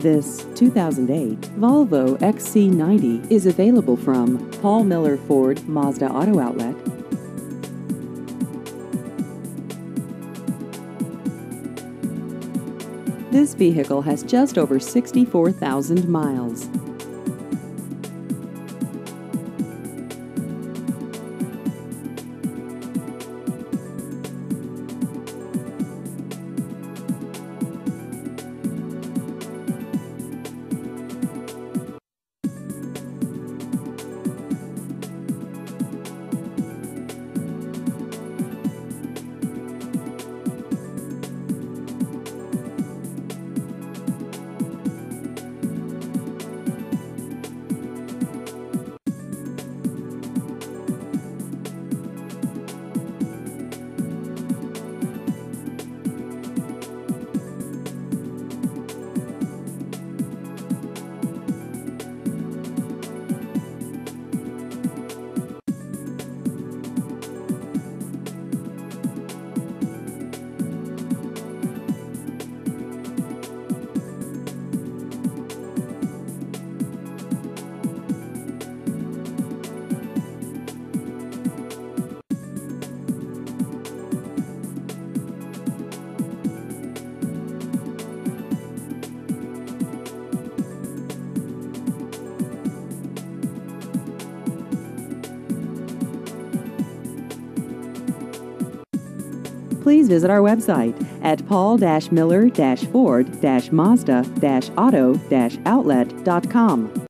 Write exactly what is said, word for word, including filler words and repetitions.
This two thousand eight Volvo X C ninety is available from Paul Miller Ford Mazda Auto Outlet. This vehicle has just over sixty-four thousand miles. Please visit our website at paul miller ford mazda auto outlet dot com.